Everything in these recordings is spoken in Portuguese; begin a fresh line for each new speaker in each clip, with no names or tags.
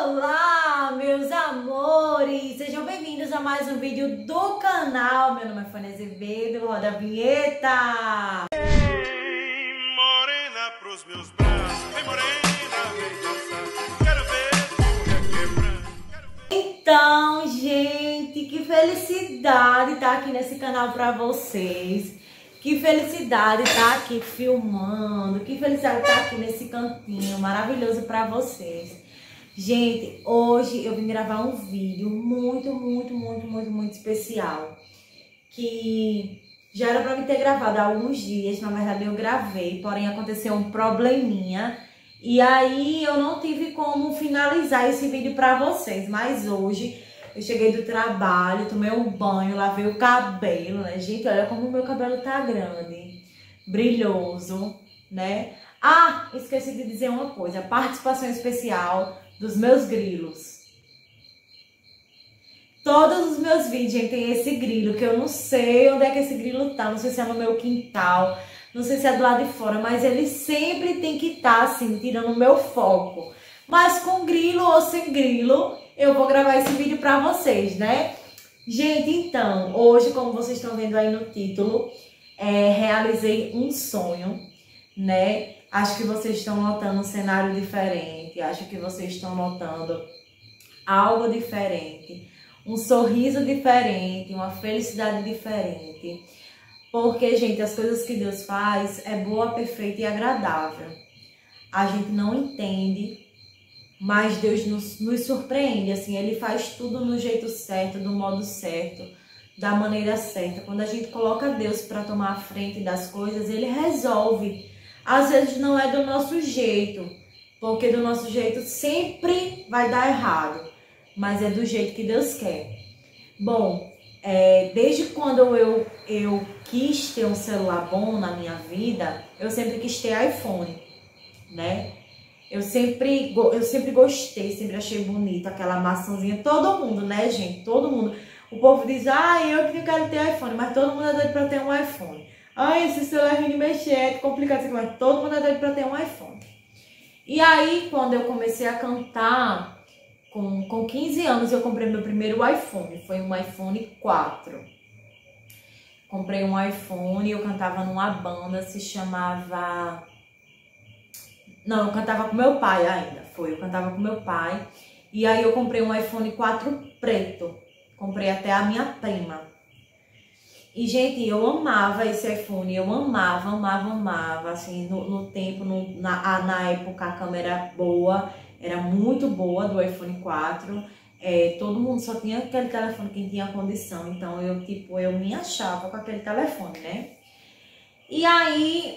Olá, meus amores! Sejam bem-vindos a mais um vídeo do canal. Meu nome é Fanny Azevedo, roda a vinheta!
Morena pros meus braços, vem morena, vem dançar. Quero ver tu requebrar.
Então, gente, que felicidade estar aqui nesse canal pra vocês. Que felicidade estar aqui filmando. Que felicidade estar aqui nesse cantinho maravilhoso pra vocês. Gente, hoje eu vim gravar um vídeo muito especial. Que já era pra me ter gravado há alguns dias. Na verdade eu gravei, porém aconteceu um probleminha. E aí eu não tive como finalizar esse vídeo pra vocês. Mas hoje eu cheguei do trabalho, tomei um banho, lavei o cabelo, né? Gente, olha como o meu cabelo tá grande, brilhoso, né? Ah, esqueci de dizer uma coisa, participação especial dos meus grilos. Todos os meus vídeos, gente, tem esse grilo, que eu não sei onde é que esse grilo tá, não sei se é no meu quintal, não sei se é do lado de fora, mas ele sempre tem que estar assim, tirando o meu foco. Mas com grilo ou sem grilo, eu vou gravar esse vídeo pra vocês, né? Gente, então, hoje, como vocês estão vendo aí no título, realizei um sonho, né? Acho que vocês estão notando um cenário diferente, acho que vocês estão notando algo diferente, um sorriso diferente, uma felicidade diferente. Porque, gente, as coisas que Deus faz é boa, perfeita e agradável. A gente não entende, mas Deus nos surpreende, assim, Ele faz tudo no jeito certo, do modo certo, da maneira certa. Quando a gente coloca Deus para tomar a frente das coisas, Ele resolve. Às vezes não é do nosso jeito, porque do nosso jeito sempre vai dar errado, mas é do jeito que Deus quer. Bom, desde quando eu quis ter um celular bom na minha vida, eu sempre quis ter iPhone, né? Eu sempre gostei, sempre achei bonito aquela maçãzinha. Todo mundo, né, gente? Todo mundo. O povo diz, eu que quero ter iPhone, mas todo mundo é doido pra ter um iPhone. Esse celular é de mexer, é complicado, mas todo mundo é doido pra ter um iPhone. E aí, quando eu comecei a cantar, com 15 anos, eu comprei meu primeiro iPhone. Foi um iPhone 4. Comprei um iPhone, eu cantava numa banda, se chamava... Não, eu cantava com meu pai ainda, eu cantava com meu pai. E aí eu comprei um iPhone 4 preto, comprei até a minha prima. E, gente, eu amava esse iPhone, eu amava, assim, no tempo, na época a câmera boa, era muito boa do iPhone 4. Todo mundo só tinha aquele telefone quem tinha condição, então eu me achava com aquele telefone, né? E aí,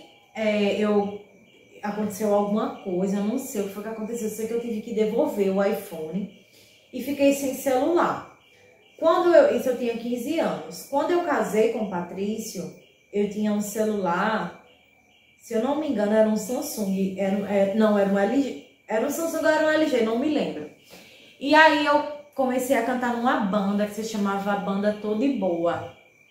aconteceu alguma coisa, eu não sei o que foi que aconteceu, eu sei que eu tive que devolver o iPhone e fiquei sem celular. Isso eu tinha 15 anos. Quando eu casei com o Patrício, eu tinha um celular, se eu não me engano, era um Samsung, não, era um LG, era um Samsung ou era um LG, não me lembro. E aí eu comecei a cantar numa banda que se chamava Banda Toda e Boa.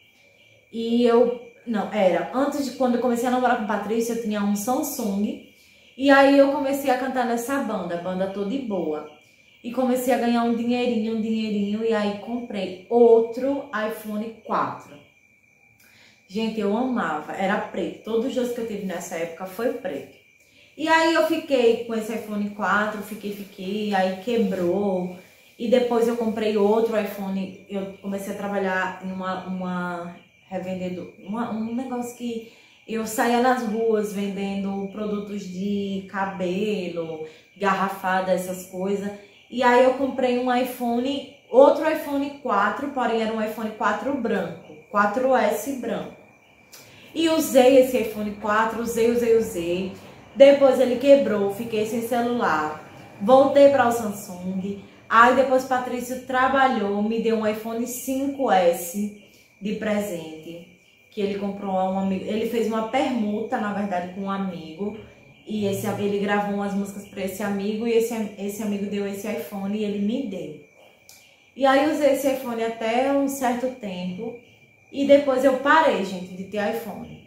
E quando eu comecei a namorar com o Patrício, eu tinha um Samsung. E aí eu comecei a cantar nessa Banda Toda e Boa. E comecei a ganhar um dinheirinho, e aí comprei outro iPhone 4. Gente, eu amava, era preto. Todos os dias que eu tive nessa época foi preto. E aí eu fiquei com esse iPhone 4, fiquei, aí quebrou. E depois eu comprei outro iPhone, eu comecei a trabalhar em uma revendedor, um negócio que eu saía nas ruas vendendo produtos de cabelo, garrafada, essas coisas. E aí eu comprei outro iPhone 4, porém era um iPhone 4 branco, 4S branco. E usei esse iPhone 4, usei. Depois ele quebrou, fiquei sem celular. Voltei para o Samsung. Aí depois Patrício trabalhou, me deu um iPhone 5S de presente, que ele comprou a um amigo. Ele fez uma permuta, na verdade, com um amigo. E ele gravou umas músicas para esse amigo, e esse amigo deu esse iPhone e ele me deu. E aí usei esse iPhone até um certo tempo, e depois eu parei, gente, de ter iPhone.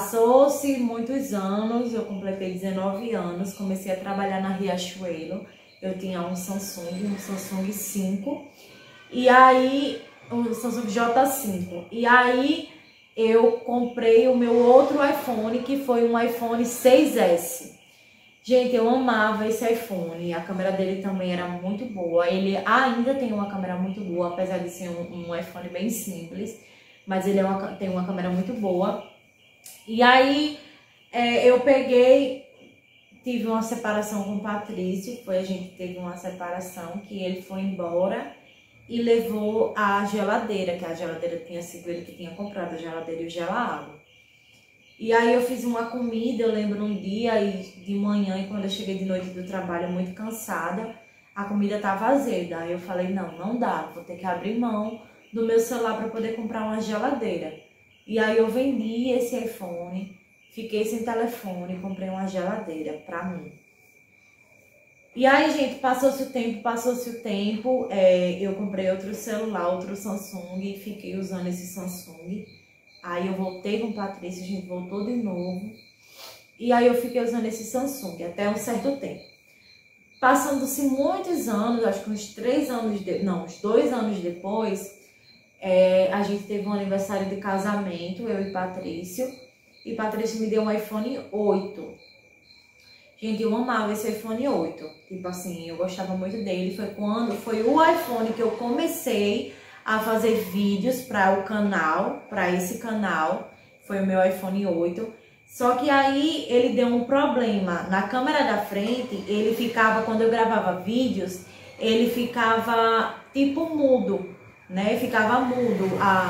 Passou-se muitos anos, eu completei 19 anos, comecei a trabalhar na Riachuelo, eu tinha um Samsung 5, e aí, um Samsung J5, e aí eu comprei o meu outro iPhone, que foi um iPhone 6S. Gente, eu amava esse iPhone, a câmera dele também era muito boa, ele ainda tem uma câmera muito boa, apesar de ser um iPhone bem simples, mas ele tem uma câmera muito boa. E aí, eu tive uma separação com o Patrício, a gente teve uma separação que ele foi embora e levou a geladeira, que a geladeira tinha sido ele que tinha comprado, a geladeira e o gela-água. E aí eu fiz uma comida, eu lembro um dia e de manhã, e quando eu cheguei de noite do trabalho muito cansada, a comida tava azeda. Aí eu falei, não dá, vou ter que abrir mão do meu celular para poder comprar uma geladeira. E aí eu vendi esse iPhone, fiquei sem telefone, comprei uma geladeira pra mim. E aí, gente, passou-se o tempo, eu comprei outro celular, outro Samsung, e fiquei usando esse Samsung. Aí eu voltei com o Patrício, a gente voltou de novo. E aí eu fiquei usando esse Samsung até um certo tempo. Passando-se muitos anos, acho que uns 2 anos depois, a gente teve um aniversário de casamento, eu e Patrício. E Patrício me deu um iPhone 8. Gente, eu amava esse iPhone 8. Tipo assim, eu gostava muito dele. Foi o iPhone que eu comecei a fazer vídeos para o canal, para esse canal. Foi o meu iPhone 8. Só que aí ele deu um problema. Na câmera da frente, ele ficava, quando eu gravava vídeos, ele ficava tipo mudo, né? Ficava mudo.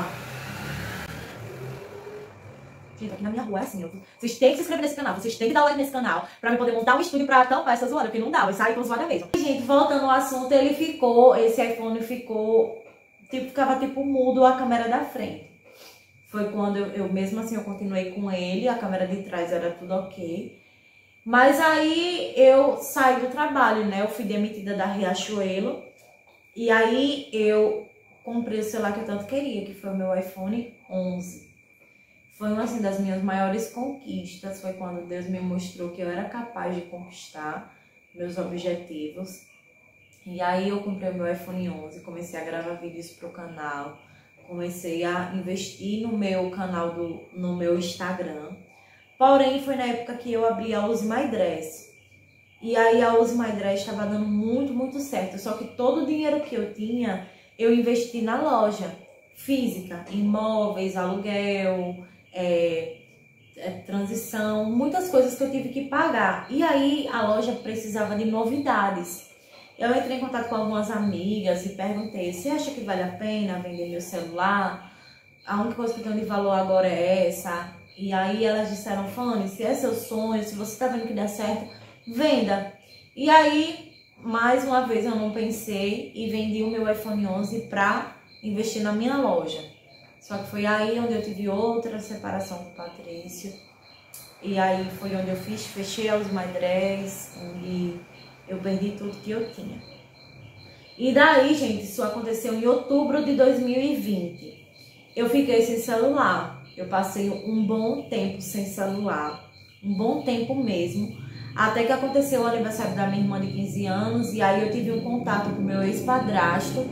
Gente, aqui na minha rua é assim, vocês têm que se inscrever nesse canal, vocês têm que dar like nesse canal pra eu poder montar um estúdio pra tampar essa zoada, porque não dá, vai sair com zoada mesmo. Gente, voltando ao assunto, esse iPhone ficou, ficava tipo mudo a câmera da frente. Foi quando eu mesmo assim, eu continuei com ele, a câmera de trás era tudo ok. Mas aí eu saí do trabalho, né, eu fui demitida da Riachuelo, e aí eu comprei o celular que eu tanto queria, que foi o meu iPhone 11. Foi uma assim, das minhas maiores conquistas, foi quando Deus me mostrou que eu era capaz de conquistar meus objetivos. E aí eu comprei o meu iPhone 11, comecei a gravar vídeos para o canal, comecei a investir no meu canal, no meu Instagram. Porém, foi na época que eu abri a Use My Dress. E aí a Use My Dress estava dando muito, muito certo. Só que todo o dinheiro que eu tinha, eu investi na loja física, imóveis, aluguel, transição, muitas coisas que eu tive que pagar. E aí a loja precisava de novidades. Eu entrei em contato com algumas amigas e perguntei, você acha que vale a pena vender meu celular? A única coisa que eu tenho de valor agora é essa. E aí elas disseram, Fanny, se é seu sonho, se você tá vendo que dá certo, venda. E aí, mais uma vez eu não pensei e vendi o meu iPhone 11 para investir na minha loja. Só que foi aí onde eu tive outra separação com o Patrício. E aí foi onde eu fechei a Use My Dress, onde eu perdi tudo que eu tinha. E daí, gente, isso aconteceu em outubro de 2020. Eu fiquei sem celular. Eu passei um bom tempo sem celular. Um bom tempo mesmo. Até que aconteceu o aniversário da minha irmã de 15 anos. E aí eu tive um contato com o meu ex-padrasto.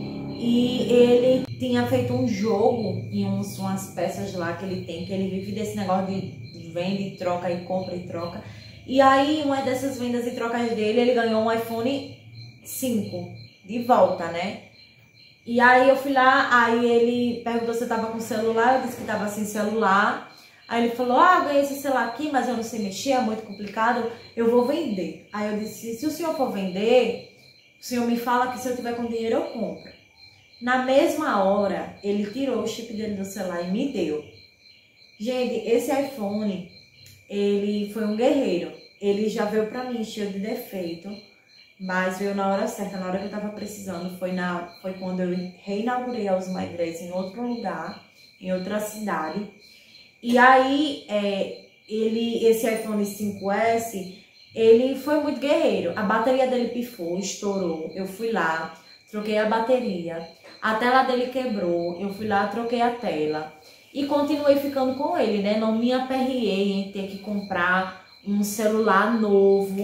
E ele tinha feito um jogo em umas peças lá que ele tem, que ele vive desse negócio de vende e troca e compra e troca. E aí, uma dessas vendas e trocas dele, ele ganhou um iPhone 5 de volta, né? E aí eu fui lá, aí ele perguntou se eu tava com celular, eu disse que tava sem celular. Aí ele falou, ganhei esse celular aqui, mas eu não sei mexer, é muito complicado, eu vou vender. Aí eu disse, se o senhor for vender, o senhor me fala que se eu tiver com dinheiro eu compro. Na mesma hora, ele tirou o chip dele do celular e me deu. Gente, esse iPhone, ele foi um guerreiro. Ele já veio pra mim cheio de defeito, mas veio na hora certa, na hora que eu tava precisando. Foi quando eu reinaugurei a Use My Dress em outro lugar, em outra cidade. E aí, esse iPhone 5S, ele foi muito guerreiro. A bateria dele pifou, estourou. Eu fui lá, troquei a bateria. A tela dele quebrou, eu fui lá, troquei a tela. E continuei ficando com ele, né? Não me aperriei em ter que comprar um celular novo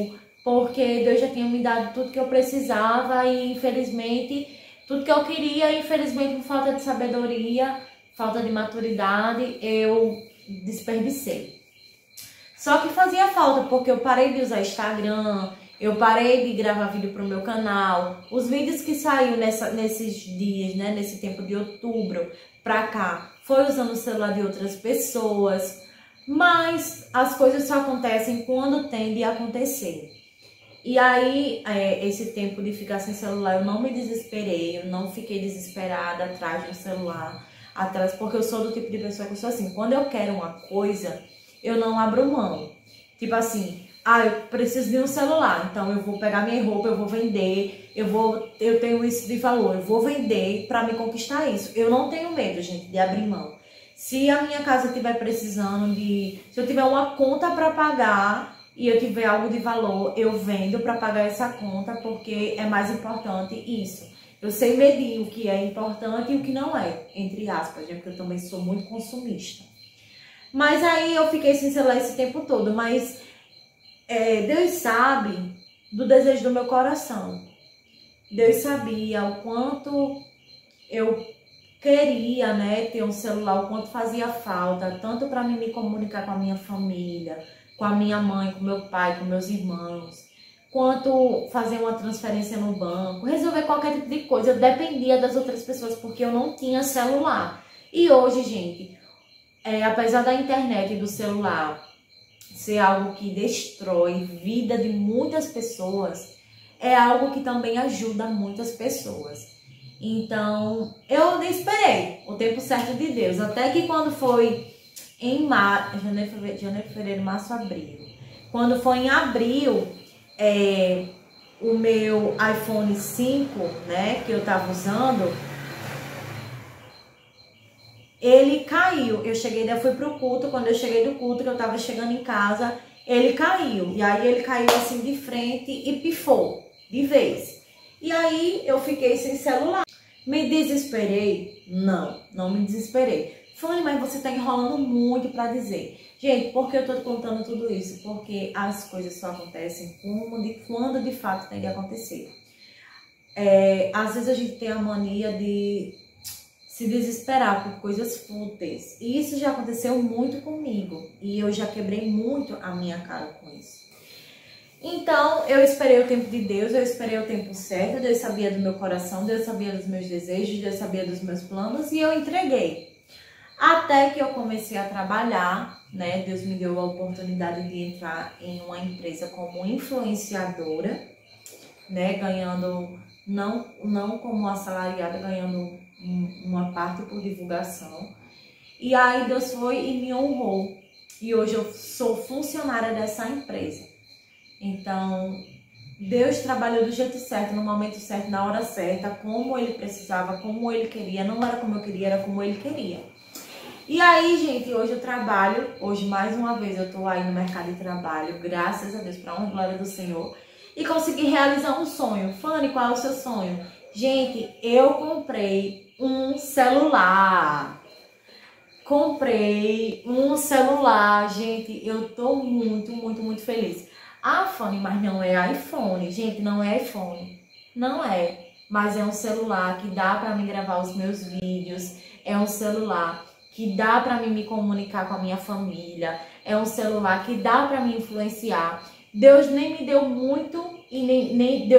porque Deus já tinha me dado tudo que eu precisava e, infelizmente, tudo que eu queria, infelizmente, por falta de sabedoria, falta de maturidade, eu desperdicei. Só que fazia falta, porque eu parei de usar Instagram, eu parei de gravar vídeo pro meu canal. Os vídeos que saíram nesses dias, né, nesse tempo de outubro pra cá, foi usando o celular de outras pessoas. Mas as coisas só acontecem quando tem de acontecer. E aí, esse tempo de ficar sem celular, eu não me desesperei, eu não fiquei desesperada atrás do celular, porque eu sou do tipo de pessoa que eu sou assim, quando eu quero uma coisa, eu não abro mão. Tipo assim, eu preciso de um celular, então eu vou pegar minha roupa, eu vou vender, eu tenho isso de valor, eu vou vender para me conquistar isso. Eu não tenho medo, gente, de abrir mão. Se a minha casa estiver precisando se eu tiver uma conta para pagar e eu tiver algo de valor, eu vendo para pagar essa conta, porque é mais importante isso. Eu sei medir o que é importante e o que não é, entre aspas, porque eu também sou muito consumista. Mas aí eu fiquei sem celular esse tempo todo, mas Deus sabe do desejo do meu coração. Deus sabia o quanto eu queria, né, ter um celular, o quanto fazia falta, tanto para mim me comunicar com a minha família, com a minha mãe, com meu pai, com meus irmãos, quanto fazer uma transferência no banco, resolver qualquer tipo de coisa. Eu dependia das outras pessoas porque eu não tinha celular. E hoje, gente, apesar da internet e do celular ser algo que destrói vida de muitas pessoas, é algo que também ajuda muitas pessoas. Então, eu esperei o tempo certo de Deus, até que quando foi em janeiro, fevereiro, março, abril. Quando foi em abril, o meu iPhone 5, né, que eu tava usando, ele caiu. Eu fui pro culto, quando eu cheguei do culto, que eu tava chegando em casa, ele caiu. E aí ele caiu assim de frente e pifou de vez. E aí eu fiquei sem celular. Me desesperei? Não me desesperei. Fanny, mas você tá enrolando muito pra dizer. Gente, por que eu tô contando tudo isso? Porque as coisas só acontecem quando de fato tem que acontecer. Às vezes a gente tem a mania de se desesperar por coisas fúteis. E isso já aconteceu muito comigo. E eu já quebrei muito a minha cara com isso. Então, eu esperei o tempo de Deus, eu esperei o tempo certo. Deus sabia do meu coração, Deus sabia dos meus desejos, Deus sabia dos meus planos e eu entreguei. Até que eu comecei a trabalhar, né? Deus me deu a oportunidade de entrar em uma empresa como influenciadora, né? Ganhando, não como assalariada, ganhando uma parte por divulgação. E aí Deus foi e me honrou. E hoje eu sou funcionária dessa empresa. Então, Deus trabalhou do jeito certo, no momento certo, na hora certa, como Ele precisava, como Ele queria. Não era como eu queria, era como Ele queria. E aí, gente, hoje eu trabalho, hoje mais uma vez eu tô aí no mercado de trabalho, graças a Deus, para honra e glória do Senhor, e consegui realizar um sonho. Fanny, qual é o seu sonho? Gente, eu comprei um celular. Gente, eu tô muito feliz. Fanny, mas não é iPhone. Gente, não é iPhone. Não é. Mas é um celular que dá pra mim gravar os meus vídeos. É um celular que dá pra mim me comunicar com a minha família. É um celular que dá pra me influenciar. Deus nem me deu muito e nem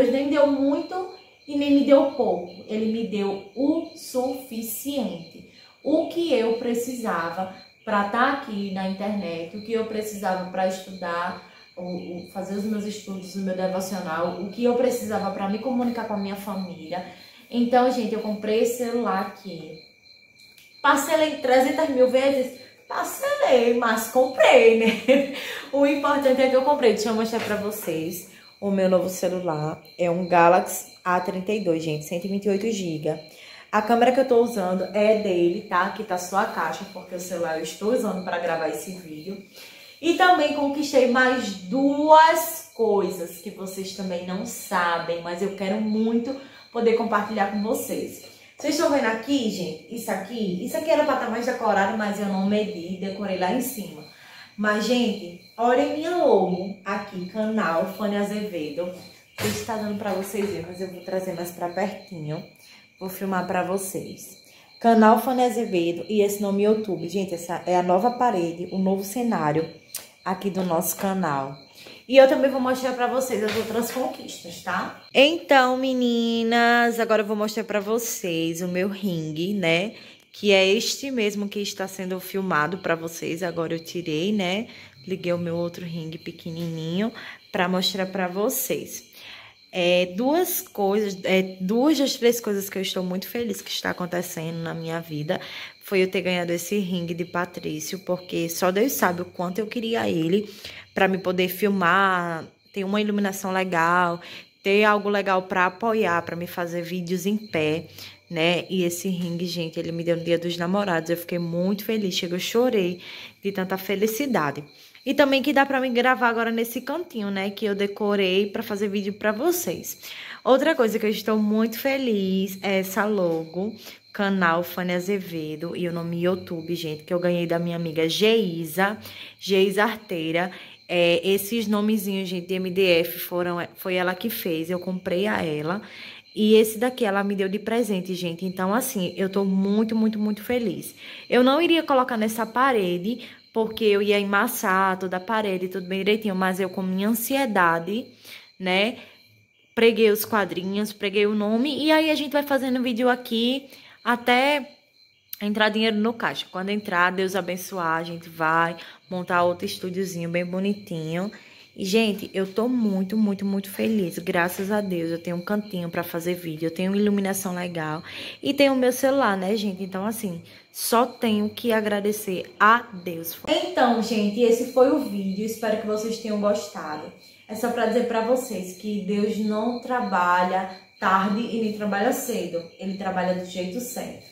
me deu pouco. Ele me deu o suficiente. O que eu precisava para estar aqui na internet, o que eu precisava para estudar, fazer os meus estudos, o meu devocional, o que eu precisava para me comunicar com a minha família. Então, gente, eu comprei esse celular aqui. Parcelei 300 mil vezes? Parcelei, mas comprei, né? O importante é que eu comprei. Deixa eu mostrar pra vocês. O meu novo celular é um Galaxy A32, gente, 128 GB. A câmera que eu tô usando é dele, tá? Aqui tá só a caixa, porque o celular eu estou usando para gravar esse vídeo. E também conquistei mais duas coisas que vocês também não sabem, mas eu quero muito poder compartilhar com vocês. Vocês estão vendo aqui, gente? Isso aqui era para estar mais decorado, mas eu não medi, decorei lá em cima. Mas, gente, olhem minha logo aqui, canal Fanny Azevedo. Não sei se tá dando pra vocês verem, mas eu vou trazer mais pra pertinho. Vou filmar pra vocês. Canal Fanny Azevedo e esse nome YouTube. Gente, essa é a nova parede, o novo cenário aqui do nosso canal. E eu também vou mostrar pra vocês as outras conquistas, tá? Então, meninas, agora eu vou mostrar pra vocês o meu ringue, né? Que é este mesmo que está sendo filmado pra vocês. Agora eu tirei, né? Liguei o meu outro ringue pequenininho pra mostrar pra vocês. Duas das três coisas que eu estou muito feliz que está acontecendo na minha vida foi eu ter ganhado esse ringue de Patrício, porque só Deus sabe o quanto eu queria ele para me poder filmar, ter uma iluminação legal, ter algo legal para apoiar, para me fazer vídeos em pé, né? E esse ringue, gente, ele me deu no Dia dos Namorados, eu fiquei muito feliz, chega, eu chorei de tanta felicidade. E também que dá pra me gravar agora nesse cantinho, né? Que eu decorei pra fazer vídeo pra vocês. Outra coisa que eu estou muito feliz é essa logo, canal Fanny Azevedo. E o nome YouTube, gente, que eu ganhei da minha amiga Geisa Arteira. Esses nomezinhos, gente, de MDF, foi ela que fez. Eu comprei a ela. E esse daqui ela me deu de presente, gente. Então, assim, eu tô muito, muito, muito feliz. Eu não iria colocar nessa parede, porque eu ia emassar toda a parede, tudo bem direitinho. Mas eu, com minha ansiedade, né, preguei os quadrinhos, preguei o nome. E aí a gente vai fazendo vídeo aqui até entrar dinheiro no caixa. Quando entrar, Deus abençoar, a gente vai montar outro estúdiozinho bem bonitinho. E, gente, eu tô muito, muito, muito feliz. Graças a Deus, eu tenho um cantinho pra fazer vídeo, eu tenho iluminação legal. E tenho o meu celular, né, gente? Então, assim, só tenho que agradecer a Deus. Então, gente, esse foi o vídeo. Espero que vocês tenham gostado. É só pra dizer pra vocês que Deus não trabalha tarde e nem trabalha cedo. Ele trabalha do jeito certo.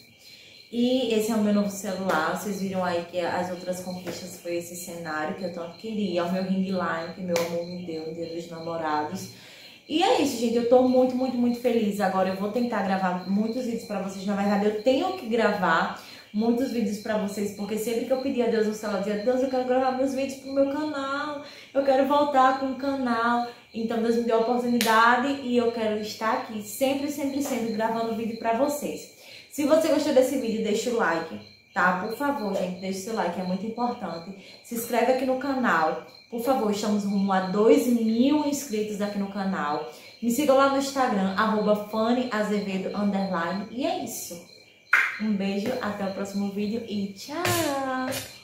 E esse é o meu novo celular. Vocês viram aí que as outras conquistas foi esse cenário que eu tanto queria. O meu ring light que meu amor me deu no Dia dos Namorados. E é isso, gente. Eu tô muito, muito, muito feliz. Agora eu vou tentar gravar muitos vídeos pra vocês. Na verdade, eu tenho que gravar muitos vídeos pra vocês, porque sempre que eu pedi a Deus no celular, eu dizia: Deus, eu quero gravar meus vídeos pro meu canal. Eu quero voltar com o canal. Então, Deus me deu a oportunidade e eu quero estar aqui sempre, sempre, sempre gravando vídeo pra vocês. Se você gostou desse vídeo, deixa o like, tá? Por favor, gente, deixa o seu like, é muito importante. Se inscreve aqui no canal. Por favor, estamos rumo a 2.000 inscritos aqui no canal. Me sigam lá no Instagram, @FannyAzevedo_. E é isso. Um beijo, até o próximo vídeo e tchau!